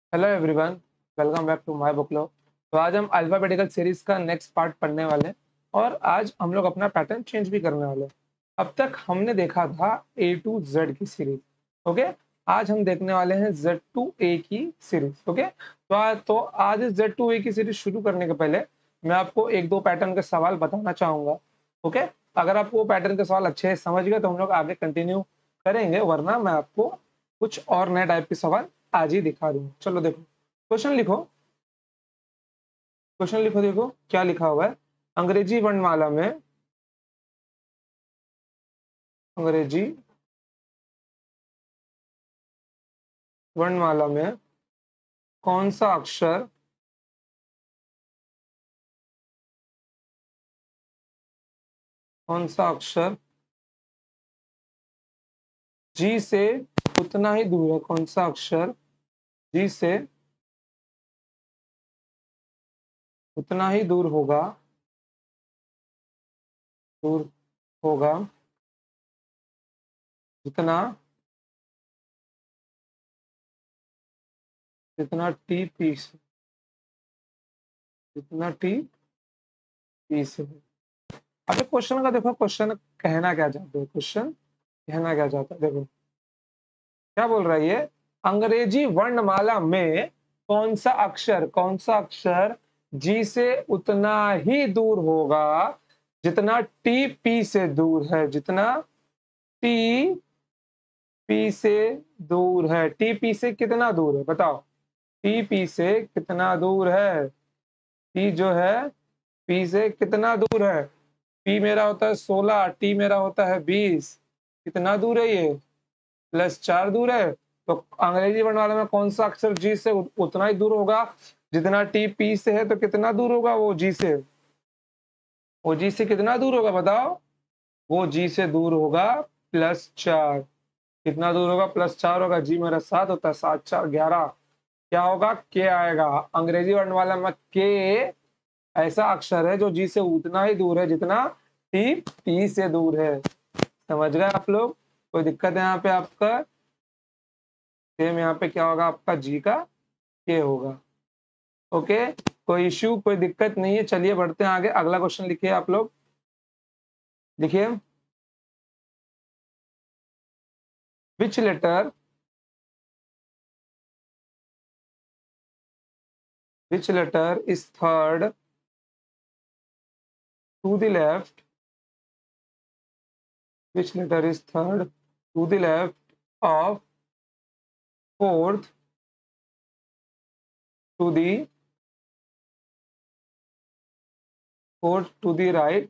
Hello everyone, welcome back to my book club. तो आज हम अल्फाबेटिकल सीरीज का नेक्स्ट पार्ट पढ़ने वाले हैं और आज हम लोग अपना पैटर्न चेंज भी करने वाले हैं। अब तक हमने देखा था ए टू जेड की सीरीज। ओके, आज हम देखने वाले हैं जेड टू ए की सीरीज। ओके, तो आज इस जेड टू ए की सीरीज शुरू करने के पहले मैं आपको एक दो पैटर्न के सवाल बताना चाहूंगा। ओके, अगर आपको वो पैटर्न के सवाल अच्छे से समझ गए तो हम लोग आगे कंटिन्यू करेंगे, वरना मैं आपको कुछ और नए टाइप के सवाल आज ही दिखा दूंगा। चलो देखो, क्वेश्चन लिखो। क्वेश्चन लिखो, देखो क्या लिखा हुआ है। अंग्रेजी वर्णमाला में, अंग्रेजी वर्णमाला में कौन सा अक्षर कौन सा अक्षर जी से उतना ही दूर है? कौन सा अक्षर जी से उतना ही दूर होगा जितना जितना टी पी से जितना टी पी से अबे क्वेश्चन का देखो, क्वेश्चन कहना क्या चाहते हैं, क्वेश्चन कहना क्या चाहता है, देखो क्या बोल रहा है ये। अंग्रेजी वर्णमाला में कौन सा अक्षर जी से उतना ही दूर होगा जितना टी पी से दूर है, जितना टी पी से दूर है। टी पी से कितना दूर है बताओ? टी पी से कितना दूर है? टी जो है पी से कितना दूर है? पी मेरा होता है 16, टी मेरा होता है 20। कितना दूर है ये? +4 दूर है। तो अंग्रेजी वर्णमाला में कौन सा अक्षर जी से उतना ही दूर होगा जितना टी पी से है? तो कितना दूर होगा वो जी से? वो जी से कितना दूर होगा बताओ? वो जी से दूर होगा +4। कितना दूर होगा? +4 होगा। जी मेरा 7 होता है, 7 4 11। क्या होगा? के आएगा। अंग्रेजी वर्णमाला में के ऐसा अक्षर है जो जी से उतना ही दूर है जितना टी पी से दूर है। समझ गए आप लोग? कोई दिक्कत है यहाँ पे आपका? सेम यहाँ पे क्या होगा आपका? जी का के होगा। ओके, कोई इश्यू, कोई दिक्कत नहीं है। चलिए बढ़ते हैं आगे। अगला क्वेश्चन लिखिए आप लोग। लिखिए, which letter is third to the left? Which letter is third to the left of fourth to the right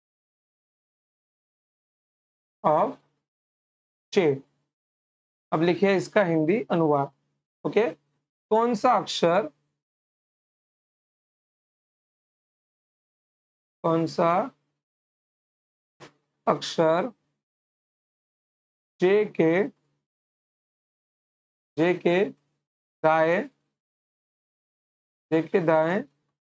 of चे? अब लिखिए इसका हिंदी अनुवाद। ओके, कौन सा अक्षर कौन सा अक्षर जे के जे के दाएं जे के दाएं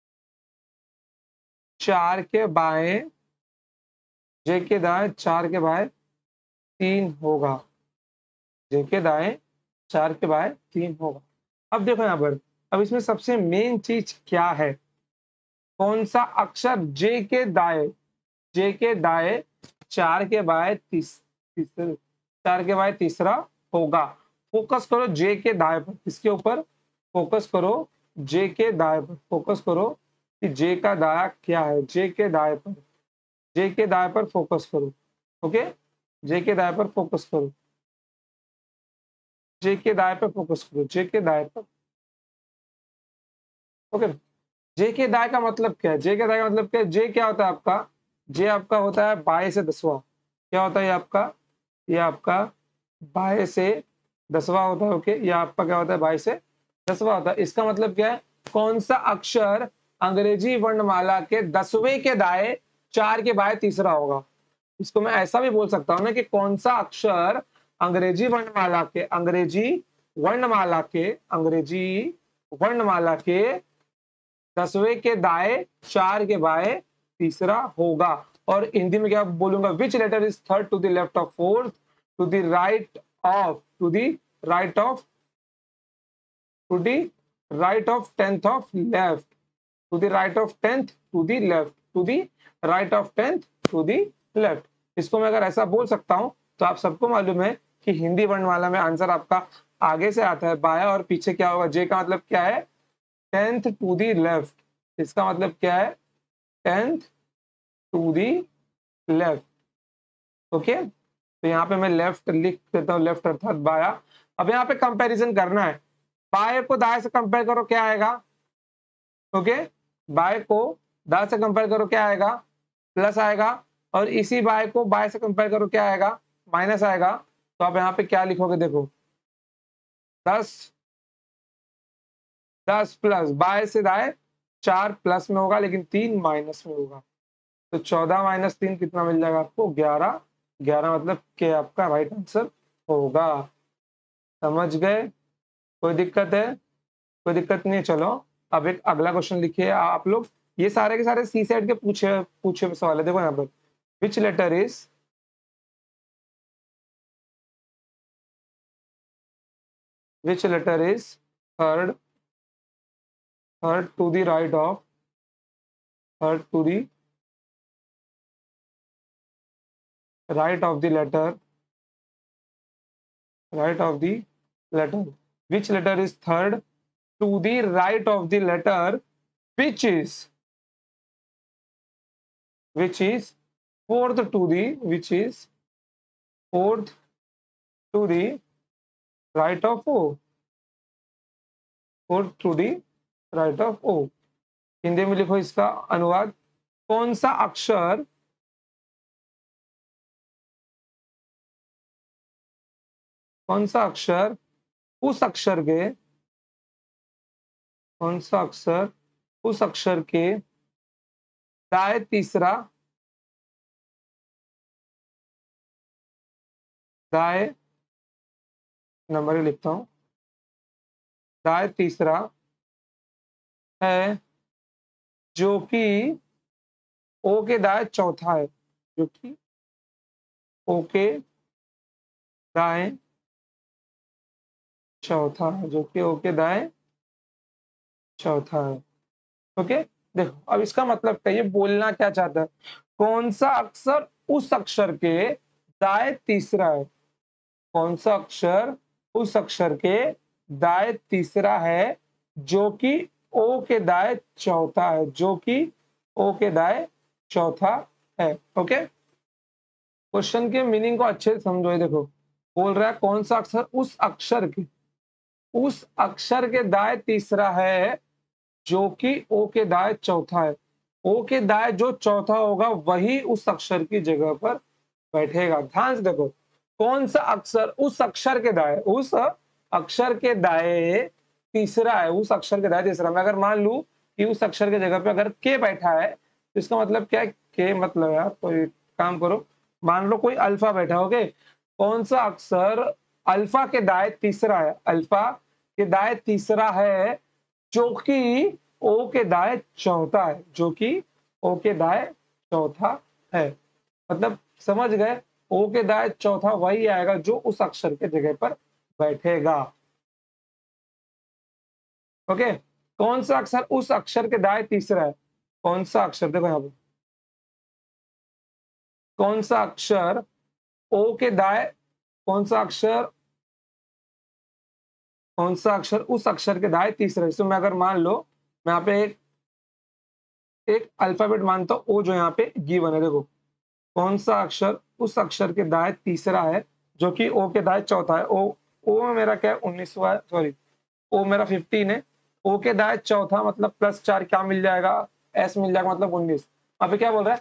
4 के बाएं जे के दाएं 4 के बाएं 3 होगा। जे के दाएं 4 के बाएं 3 होगा। अब देखो यहाँ पर, अब इसमें सबसे मेन चीज क्या है? कौन सा अक्षर जे के दाएं 4 के बाएं 4 के बाएं तीसरा होगा। फोकस करो जे के दाएं पर। किसके ऊपर फोकस करो? जे के दाएं पर फोकस करो कि जे का दाया क्या है। जे के दाएं पर, जे के दाएं पर फोकस करो। ओके, जे के दाएं पर फोकस करो। जे के दाएं पर फोकस करो। जे के दाएं पर। ओके, जे के दाएं का मतलब क्या है? जे के दाएं का मतलब क्या है? जे क्या होता है आपका? जे आपका होता है बाएं से 10वां। क्या होता है ये आपका? ये आपका बाएं से 10वां होता है। ओके, ये आपका क्या होता है? बाएं से 10वां होता है। इसका मतलब क्या है? कौन सा अक्षर अंग्रेजी वर्णमाला के 10वें के दाएं 4 के बाएं तीसरा होगा? इसको मैं ऐसा भी बोल सकता हूं ना कि कौन सा अक्षर अंग्रेजी वर्णमाला के 10वें के दाएं 4 के बाएं तीसरा होगा। और हिंदी में क्या बोलूंगा? Which letter is third to the left of fourth to the right of to the right of 10th of left, to the right of 10th to the left, to the right of 10th to the left. इसको मैं अगर ऐसा बोल सकता हूं तो आप सबको मालूम है कि हिंदी वर्णमाला में आंसर आपका आगे से आता है बाया और पीछे क्या होगा, जे का मतलब क्या है 10th टू दी लेफ्ट, इसका मतलब क्या है 10th to the left. Okay, तो यहाँ पे मैं लेफ्ट लिख देता हूँ, लेफ्ट अर्थात बाया। अब यहाँ पे कंपैरिजन करना है, बाएं को दाएं से कंपेयर करो क्या आएगा, ओके, बाएं को दाएं से कंपेयर करो क्या आएगा, प्लस आएगा, और इसी बाएं को बाएं से कंपेयर करो क्या आएगा, माइनस आएगा। तो आप यहाँ पे क्या लिखोगे, देखो 10 10 प्लस बाएं से दाएं 4 प्लस में होगा लेकिन 3 माइनस में होगा, तो 14 माइनस 3 कितना मिल जाएगा आपको 11, 11 मतलब के आपका राइट आंसर होगा। समझ गए, कोई दिक्कत है, कोई दिक्कत नहीं है। चलो अब एक अगला क्वेश्चन लिखिए आप लोग, ये सारे के सारे सी सेट के पूछे पूछे सवाल है। देखो यहाँ पर which letter is third third to the right of third to the right of the letter right of the letter, which letter is third to the right of the letter which is fourth to the which is fourth to the right of O, fourth to the right of O। Hindi में लिखो इसका अनुवाद, कौन सा अक्षर कौन सा अक्षर उस अक्षर के कौन सा अक्षर उस अक्षर के दाएं तीसरा दाएं नंबर लिखता हूं, दाएं तीसरा है जो कि ओ के दाएं चौथा है, जो कि ओ के दाएं चौथा है, जो कि ओ के दाएं चौथा है। ओके, देखो अब इसका मतलब क्या, ये बोलना क्या चाहता है, कौन सा अक्षर उस अक्षर के दाएं तीसरा है, कौन सा अक्षर उस अक्षर के दाएं तीसरा है जो कि ओ के दाएं चौथा है, जो कि ओ के दाएं चौथा है। ओके, क्वेश्चन के मीनिंग को अच्छे से समझो। ये देखो बोल रहा है कौन सा अक्षर उस अक्षर के दाएं तीसरा है जो कि ओ के दाएं चौथा है। ओ के दाएं जो चौथा होगा वही उस अक्षर की जगह पर बैठेगा। ध्यान से देखो, कौन सा अक्षर उस अक्षर के दाएं, उस अक्षर के दाएं तीसरा है, उस अक्षर के दाएं तीसरा। मैं अगर मान लूं कि उस अक्षर के जगह पे अगर के बैठा है तो इसका मतलब क्या है, के मतलब यार कोई काम करो, मान लो कोई अल्फा बैठा, ओके, कौन सा अक्षर अल्फा के दाएं तीसरा है, अल्फा के दाएं तीसरा है जो कि ओ के दाएं चौथा है, जो कि ओ के दाएं चौथा है। मतलब समझ गए, ओ के दाएं चौथा वही आएगा जो उस अक्षर के जगह पर बैठेगा। ओके, कौन सा अक्षर उस अक्षर के दाएं तीसरा है, कौन सा अक्षर, देखो यहाँ पे कौन सा अक्षर ओ के दाएं कौन सा अक्षर उस अक्षर के दाएं तीसरा है। तो मैं अगर मान लो मैं यहाँ पे एक अल्फाबेट मानता हूँ ओ, जो यहाँ पे गिवन है, देखो कौन सा अक्षर उस अक्षर के दाएं तीसरा है जो कि ओ के दाएं चौथा है। ओ में मेरा क्या है 19वां है, सॉरी ओ मेरा 15 है, ओ के दाएं चौथा मतलब +4 क्या मिल जाएगा, एस मिल जाएगा, मतलब 19। अब क्या बोल रहा है,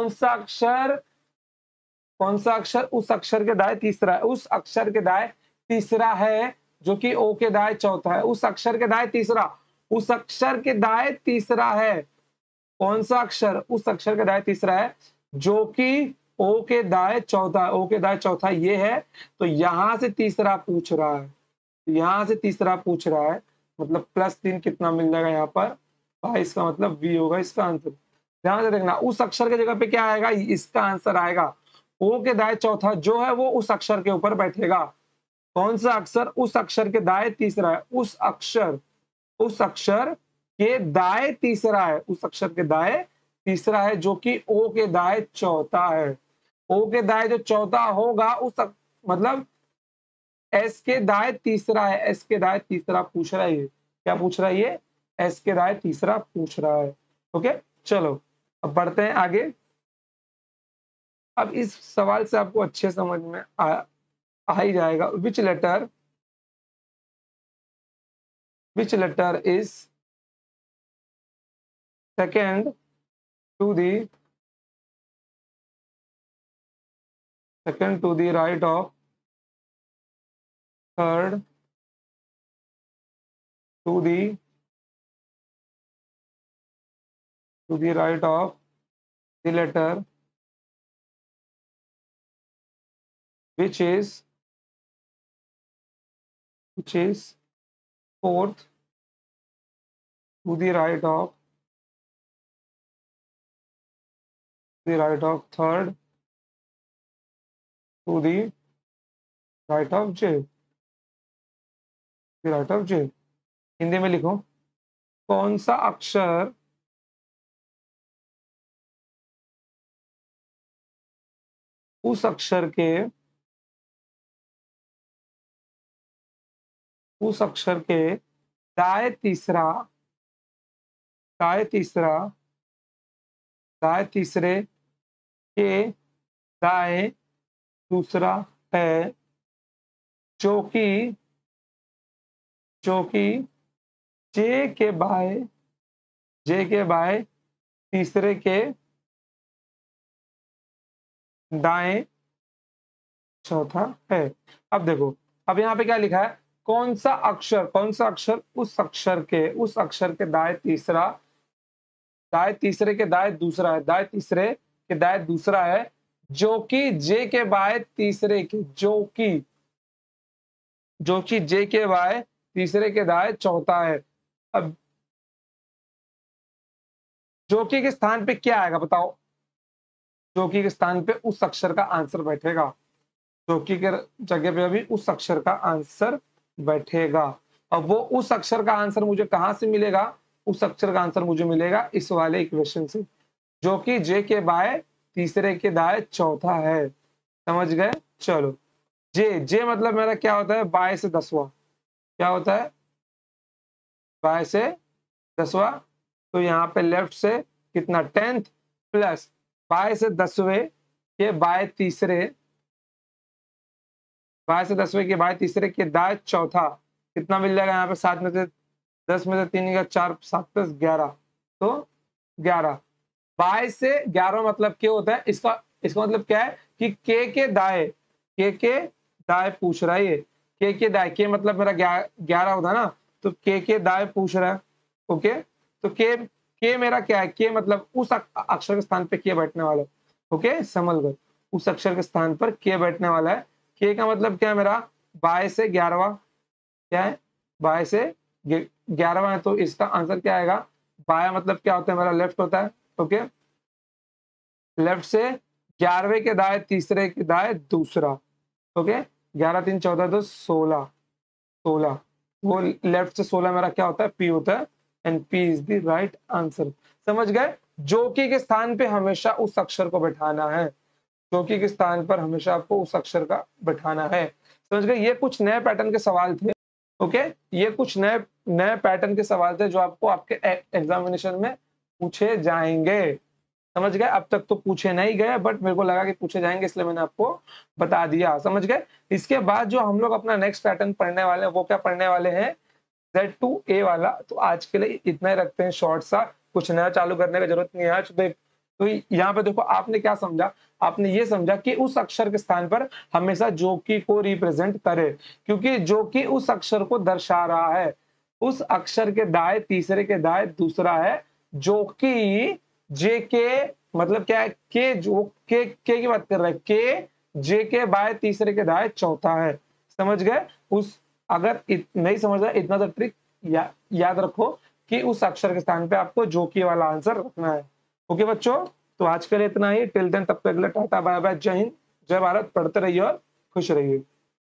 कौन सा अक्षर उस अक्षर के दाएं तीसरा है, उस अक्षर के दाएं तीसरा है जो कि ओ के दाएं चौथा है, उस अक्षर के दाएं तीसरा, उस अक्षर के दाएं तीसरा है, कौन सा अक्षर उस अक्षर के दाएं तीसरा है जो कि ओ के दाएं चौथा, ओ के दाएं चौथा ये है। तो यहां से तीसरा पूछ रहा है, यहां से तीसरा पूछ रहा है, मतलब +3 कितना मिल जाएगा यहाँ पर 22 का मतलब बी होगा इसका आंसर। ध्यान से देखना, उस अक्षर की जगह पे क्या आएगा, इसका आंसर आएगा ओ के दाएं चौथा जो है वो उस अक्षर के ऊपर बैठेगा। कौन सा अक्षर उस अक्षर के दाएं तीसरा है? उस अक्षर के दाएं तीसरा है, उस अक्षर के दाएं तीसरा है, जो कि ओ के दाएं चौथा है। ओ के दाएं जो चौथा होगा मतलब एस के दाएं तीसरा है, एस के दाएं तीसरा पूछ रहा है ये। क्या पूछ रहा है ये? एस के दाएं तीसरा पूछ रहा है। ओके, चलो अब बढ़ते हैं आगे। अब इस सवाल से आपको अच्छे समझ में आ ही जाएगा। which letter is second to the right of third to the right of the letter which is fourth to the right of third to the right of J, Hindi में लिखो, कौन सा अक्षर उस अक्षर के दाएं तीसरे के दाएं दूसरा है, जो कि जे के बाएं तीसरे के दाएं चौथा है। अब देखो, अब यहाँ पे क्या लिखा है? कौन सा अक्षर उस अक्षर के दाएं तीसरे के दाएं दूसरा है, जो कि जे के बाएं तीसरे के जे के बाएं तीसरे के दाएं चौथा है। अब जो कि के स्थान पे क्या आएगा बताओ? जो कि के स्थान पे उस अक्षर का आंसर बैठेगा, जो कि के जगह पे अभी उस अक्षर का आंसर बैठेगा। अब वो उस अक्षर का आंसर मुझे कहां से मिलेगा? उस अक्षर का आंसर मुझे मिलेगा इस वाले इक्वेशन से, जो कि जे के बाएं तीसरे के दाएं चौथा है। समझ गए? चलो, जे मतलब मेरा क्या होता है? बाएं से 10वां। क्या होता है? बाएं से 10वां। तो यहाँ पे लेफ्ट से कितना? 10th प्लस बाएं से 10वें के बाएं तीसरे के दाएं चौथा, कितना मिल जाएगा यहाँ पे? 7 में से 10 में से 3 का 4, 7 प्लस 11, तो 11। बाएं से 11 मतलब क्या होता है? इसका मतलब क्या है कि के दाएं पूछ रहा है ये। के दाएं, के मतलब मेरा 11 होता है ना, तो के दाएं पूछ रहा है। ओके, तो के मेरा क्या है? के मतलब उस अक्षर के स्थान पे के बैठने वाला है। ओके, समझ गए? उस अक्षर के स्थान पर के बैठने वाला है। के का मतलब क्या है मेरा? बाएं से 11वां। क्या है? बाएं से 11वां है, तो इसका आंसर क्या आएगा? बाया मतलब क्या होता है मेरा? लेफ्ट होता है। ओके, लेफ्ट से 11वें के दाएं तीसरे के दाएं दूसरा। ओके, 11 3 14 तो 16। वो लेफ्ट से 16 मेरा क्या होता है? पी होता है, and P is the right answer. समझ गए? जो कि के स्थान पे हमेशा उस अक्षर को बैठाना है, जो कि के स्थान पर हमेशा आपको उस अक्षर का बैठाना है। समझ गए? ये कुछ नए पैटर्न के सवाल थे। ओके, ये कुछ नए पैटर्न के सवाल थे जो आपको आपके एग्जामिनेशन में पूछे जाएंगे। समझ गए? अब तक तो पूछे नहीं गए, बट मेरे को लगा कि पूछे जाएंगे, इसलिए मैंने आपको बता दिया। समझ गए? इसके बाद जो हम लोग अपना नेक्स्ट पैटर्न पढ़ने वाले हैं, वो क्या पढ़ने वाले हैं? Z2A वाला। तो आज के लिए इतना ही रखते हैं, शॉर्ट सा, कुछ नया चालू करने की जरूरत नहीं है आज। तो यहाँ पे देखो, आपने क्या समझा? आपने ये समझा कि उस अक्षर के स्थान पर हमेशा जो की को रिप्रेजेंट करे, क्योंकि जो की उस अक्षर को दर्शा रहा है। उस अक्षर के दाएं तीसरे के दाएं दूसरा है, जो कि जे के मतलब क्या है? के की बात कर रहा है। के जे के बाएं तीसरे के दाएं चौथा है। समझ गए? अगर नहीं समझ रहा, इतना सा ट्रिक याद रखो कि उस अक्षर के स्थान पे आपको जो की वाला आंसर रखना है। ओके बच्चों, तो आज के लिए इतना ही। टिल देन, तब तक के लिए टाटा बाय बाय, जय हिंद, जय भारत। पढ़ते रहिए और खुश रहिए।